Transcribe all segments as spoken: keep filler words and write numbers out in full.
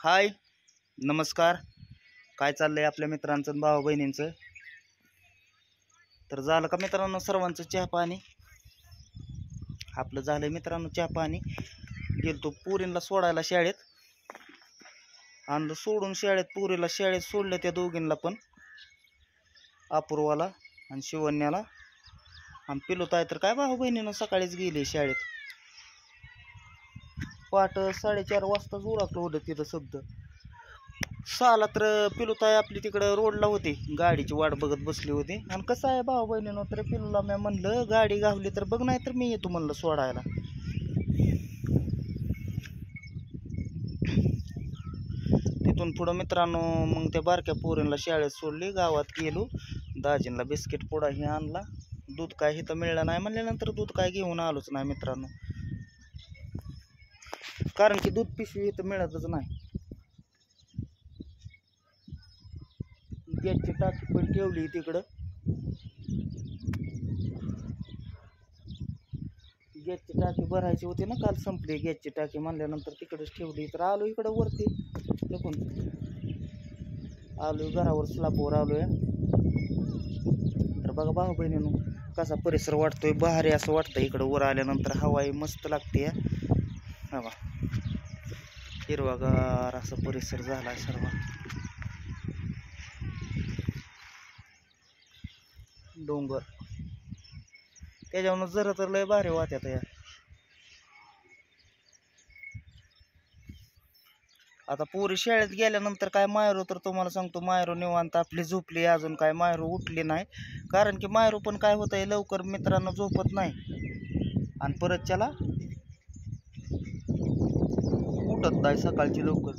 हाय नमस्कार. काय चाललंय आपल्या मित्रांचं भाऊ बहिणींचं? तर झालं का मित्रांनो सर्वांचं चहा पाणी? आपलं झालंय मित्रांनो चहा पाणी. गेलतो पुरीला सोडायला शाळेत, आणलं सोडून शाळेत पुरीला. शाळेत सोडलं त्या दोघींना पण, अपूर्वाला आणि शिवण्याला. आणि पिलुताई तर काय भाऊ बहिणीनं सकाळीच गेली शाळेत. पाठ साडेचार वाजताच उरकलं होतं तिथं शब्द. सहाला तर पिलुताई आपली तिकडं रोडला होती, गाडीची वाट बघत बसली होती. आणि कसं आहे भाऊ बहिणीनं, तर पिलूला मी म्हणलं गाडी गावली तर बघ, नाही तर मी येतो म्हणलं सोडायला. तिथून पुढं मित्रांनो मग त्या बारक्या पोरींला शाळेत सोडली, गावात गेलो. दाजींना बिस्किट पुडा हे आणला. दूध काय इथं मिळलं नाही म्हणल्यानंतर दूध काय घेऊन आलोच नाही मित्रांनो, कारण की दूध पिशवी इथं मिळतच नाही. गॅसची टाकी पण ठेवली तिकडं, गॅसची टाकी भरायची होती ना, काल संपली गॅसची टाकी म्हणल्यानंतर तिकडंच ठेवली. तर आलो इकडं वरती, देखून आलोय घरावर, स्लापवर आलोय. तर बघा भाऊ बहिणीनो कसा परिसर वाटतोय, भारी असं वाटतं इकडं वर आल्यानंतर. हवाई मस्त लागते. हवा हिरवागार असा परिसर झाला सर्व. डोंगर त्याच्यावरून जरा तर लय भारी वाटत या. आता पोरी शाळेत गेल्यानंतर काय मायरू तर तुम्हाला सांगतो, मायरू निवांत आपली झोपली. अजून काय मायरू उठली नाही, कारण की मायरू पण काय होतंय लवकर मित्रांनो झोपत नाही आणि परत त्याला उठत नाही सकाळची लवकर.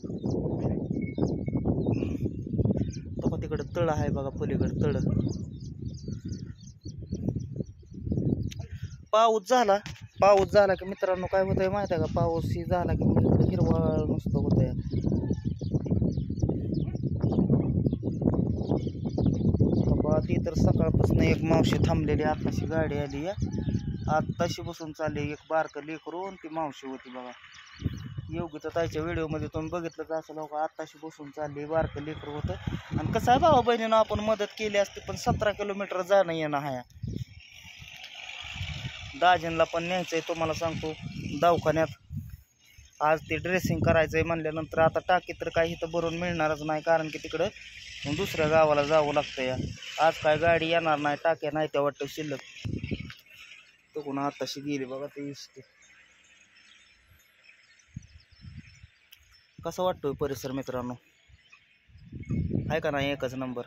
तो तिकडं तळ आहे बघा, पलीकडं तळ. पाऊस झाला पाऊस झाला की मित्रांनो काय होतंय माहिती आहे का, पाऊस ही झाला की मग हिरवळ नुसतं होतंय. ती तर सकाळपासून एक मावशी थांबलेली, आत्ताशी गाडी आली या, आत्ताशी बसून चालली. एक बारकं लेकरू ती मावशी होती बघा. योगिता ताईच्या व्हिडिओमध्ये तुम्ही बघितलंच असं, लोक आत्ताशी बसून चालली, बारकं लेकरू होतं. आणि कसं आहे भावा बहिणीनं, आपण मदत केली असते पण सतरा किलोमीटर जाणं येणं आहे. दाजींना पण न्यायचंय तुम्हाला सांगतो दवाखान्यात. आज ते ड्रेसिंग करायचंय म्हणल्यानंतर आता टाकी तर काही इथं भरून मिळणारच नाही, कारण की तिकडं दुसऱ्या गावाला जावं लागतं या. आज काय गाडी येणार नाही, टाक्या नाही त्या वाटतं शिल्लक. तो कोण आताशी गेली बघा ते दिसते. कसं वाटतोय परिसर मित्रांनो, आहे का नाही एकच नंबर.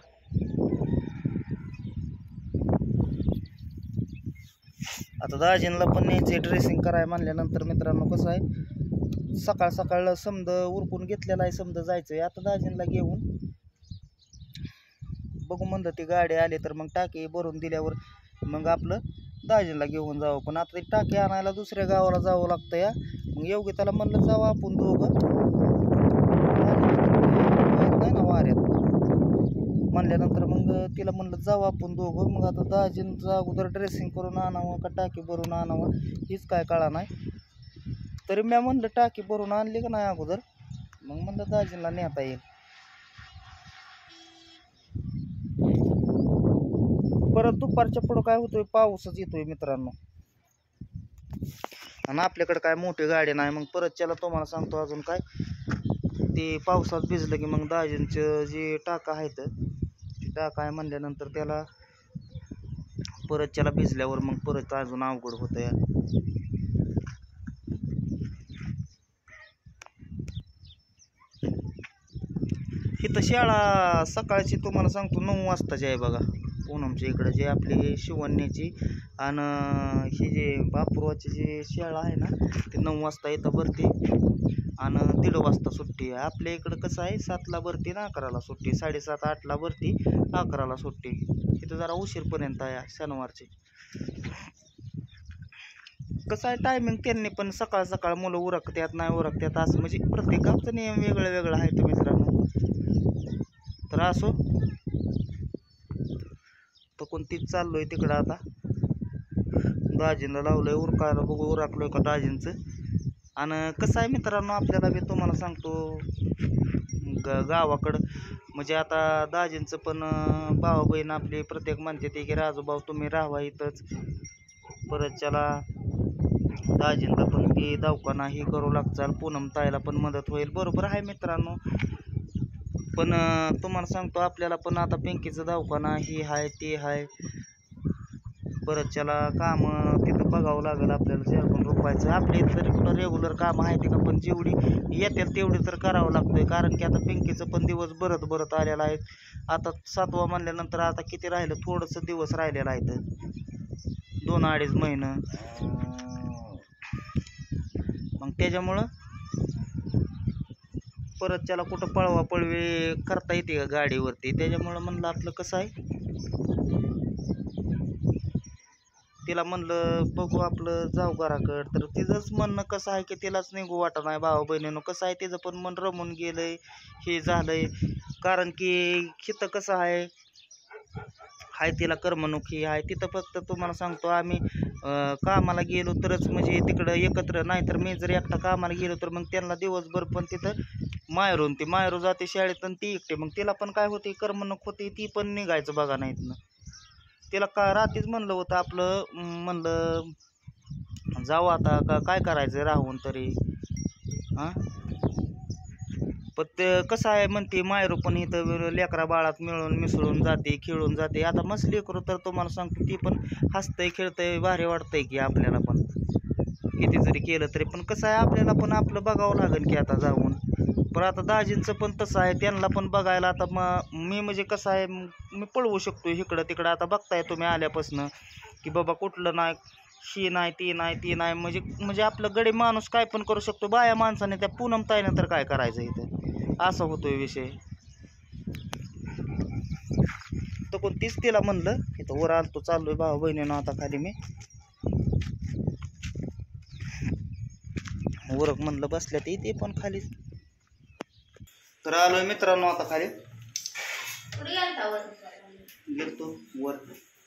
आता दाजींना पण न्यायचे ड्रेसिंग कराय म्हणल्यानंतर मित्रांनो कसं आहे, सकाळ सकाळ समज उरकून घेतलेला आहे, समजा जायचंय. आता दाजींना घेऊन बघू म्हणलं, ती गाडी आली तर मग टाकी भरून दिल्यावर मग आपलं दाजींना घेऊन जावं. पण आता ती टाकी आणायला दुसऱ्या गावाला जावं लागतं या. मग योगिताला म्हणलं जावं आपण दोघं, नाही ना वाऱ्यात म्हणल्यानंतर मग तिला म्हणलं जावं आपण दोघं. मग आता दाजींचं अगोदर ड्रेसिंग करून आणावं का टाकी भरून आणावं हीच काय कळा नाही. तरी मी म्हणलं टाकी भरून आणली का नाही अगोदर, मग म्हणलं दाजींना नेता येईल. परत दुपारच्या पुढं काय होतोय, पाऊसच येतोय मित्रांनो. आणि आपल्याकडे काय मोठी गाडी नाही. मग परत त्याला तुम्हाला सांगतो अजून काय, ते पावसात भिजलं की मग दाजींचं जे टाका आहेत, ते टाका आहे म्हणल्यानंतर त्याला परत त्याला भिजल्यावर मग परत अजून अवघड होतं या. इथं शाळा सकाळची तुम्हाला सांगतो नऊ वाजताची आहे बघा, पूनमच्या इकडं जे आपली शिवण्याची आणि ही जे अपूर्वाची जी शाळा आहे ना, ती नऊ वाजता इथं भरते आणि दीड वाजता सुट्टी आहे. आपल्या इकडं कसं आहे, सातला भरती ना अकराला सुट्टी, साडेसात आठला भरती, अकराला सुट्टी. इथं जरा उशीरपर्यंत आहे शनिवारची. कसं आहे टायमिंग त्यांनी पण सकाळ सकाळ मुलं उरकतात नाही उरकतात असं, म्हणजे प्रत्येक गावचं नियम वेगळं वेगळं आहे तर मित्रांनो. तर असो, तर कोणतीच चाललोय तिकडं. आता दाजींना लावलंय उरकायला, बघू उरकलोय का दाजींचं. आणि कसं आहे मित्रांनो, आपल्याला बी तुम्हाला सांगतो ग गावाकडं म्हणजे आता दाजींचं पण भाऊ बहीण आपली प्रत्येक म्हणते ते की राजूभाऊ तुम्ही राहावा इथंच, परत त्याला दाजींचा पण की दवाखाना ही करू लागचाल, पूनम ताईला पण मदत होईल. बरोबर आहे मित्रांनो, पण तुम्हाला सांगतो आपल्याला पण आता पिंकीचं दवाखाना ही आहे ती आहे, परत त्याला कामं तिथं बघावं लागेल आपल्याला चार रुपयाचं. आपली तरी कुठं रेग्युलर कामं आहे ते का, पण जेवढी येतील तेवढी तर करावं लागतंय, कारण की आता पिंकीचं पण दिवस बरत बरत आलेला आहे. आता सातवा म्हणल्यानंतर आता किती राहिलं, थोडंसं दिवस राहिलेलं आहे तर दोन अडीच महिनं. मग त्याच्यामुळं परत त्याला कुठं पळवा पळवी करता येते का गाडीवरती, त्याच्यामुळं म्हणलं आपलं कसं आहे, तिला म्हणलं बघू आपलं जाऊ घराकडं. तर तिचंच म्हणणं कसं आहे की तिलाच निघू वाटत नाही भाऊ बहिणीनं. कसं आहे तिचं पण मन रमून गेलंय, हे झालंय, कारण की इथं कसं आहे हाय तिला करमणूक ही आहे. तिथं फक्त तुम्हाला सांगतो आम्ही कामाला गेलो तरच म्हणजे तिकडं एकत्र, नाही तर मी जर एकटा कामाला गेलो तर मग त्यांना दिवसभर पण तिथं माहेरून ती माहेरू जाते शाळेत आणि ती एकटे, मग तिला पण काय होते करमणूक होते, ती पण निघायचं बघा नाहीत ना. तिला का रात्रीच म्हणलं होतं आपलं, म्हणलं जाऊ आता का काय करायचं राहून तरी हां. पण ते कसं आहे म्हणते मायरू पण इथं लेकरा बाळात मिळून मिसळून जाते, खेळून जाते. आता मस्त लेकरू तर तुम्हाला सांगतो ती पण हसतंय खेळतंय, भारी वाटतंय की आपल्याला पण किती जरी केलं तरी. पण कसं आहे आपल्याला पण आपलं बघावं लागेल की आता जाऊन. पण आता दाजींचं पण तसं आहे, त्यांना पण बघायला आता मग मी म्हणजे कसं आहे मी पळवू शकतो इकडं तिकडं. आता बघताय तुम्ही आल्यापासनं की बाबा कुठलं नाही, शी नाही ती नाही ती नाही, म्हणजे म्हणजे आपलं गडी माणूस काय पण करू शकतो. बाया माणसाने त्या पूनम ताईनं तर काय करायचं इथं, असा होतोय विषय. तर कोण तीच तिला म्हणलं इथं वर आलतो, चाललोय भाऊ बहिणीनं आता खाली मी वरक म्हणलं बसल्या ते ते पण खाली. तर आलोय मित्रांनो आता खाली, गेलतो वर,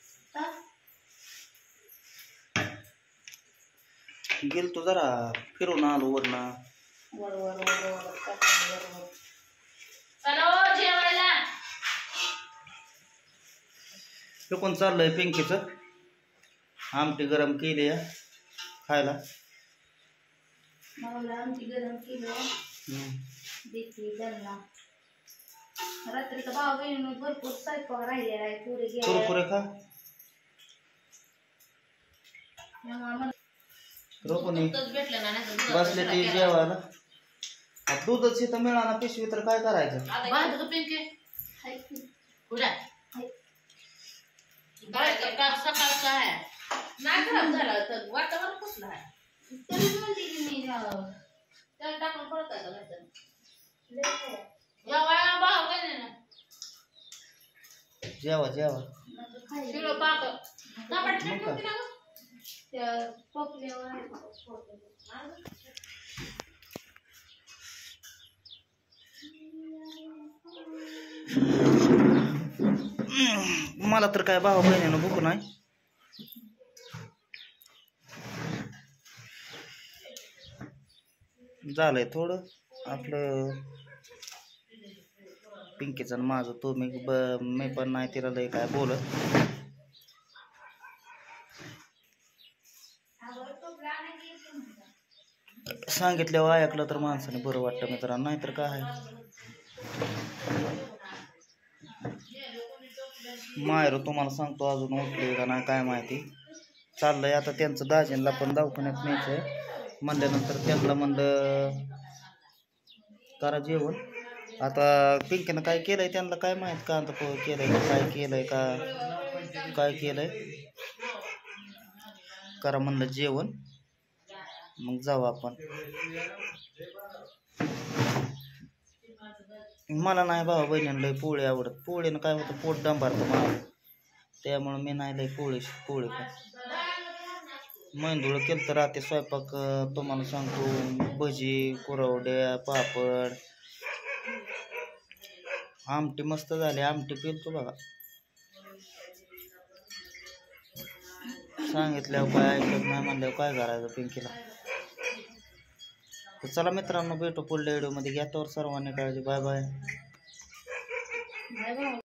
गेलतो जरा फिरून आलो वरनं. हे कोण चाललंय पिंकीचं आमटी गरम केली आहे खायला. आमटी गरम केलं देते त्यांना. रात्रीचा भाऊ बहिणीनं भरपूर स्वयंपाक राहिलेला आहे, पुरे गेले पुरे खा बसले ते जेवायला. दूधच इथं मिळाला पिशवी तर काय करायचं. सकाळचा आहे नाही खराब झाला तर वातावरण कसलं आहे तरी म्हणते की मी त्याला टाकून पडत आहे जेवा जेवा शिरो पाक त्या पपल्यावर मला तर काय भाऊ बहिणीनं भूक नाही. झालंय थोडं आपलं पिंकीचं आणि माझं, तो मी ब मी पण नाही तिला लय काय बोलत. सांगितल्यावर ऐकलं तर माणसाने बरं वाटतं मित्रांनो, नाहीतर काय आहे. मायरू तुम्हाला सांगतो अजून उठले का नाही काय माहिती. चाललंय आता त्यांचं दाजींला पण दवाखान्यात न्यायचंय म्हणल्यानंतर त्यांना म्हणलं करा जेवण. आता पिंकीनं काय केलंय त्यांना काय माहित, कांदा पोहे केलंय का काय केलंय का काय केलंय, करा म्हणलं जेवण मग जाऊ आपण. मला नाही भाऊ बहिणीनं लय पोळी आवडत, पोळीनं काय होतं पोट डंबारतं मला, त्यामुळं मी नाही लय पोळी पोळी पण. मेंदूळ केलं तर रात्री स्वयंपाक तुम्हाला सांगतो, भजी कुरवड्या पापड, आमटी मस्त झाली, आमटी पिलतो बघा. सांगितल्यावर काय ऐकत नाही म्हणल्यावर काय करायचं पिंकीला. तर चला मित्रांनो, भेटू पुढल्या व्हिडिओमध्ये. घ्या तोवर सर्वांनी काळजी. Bye bye. Bye bye.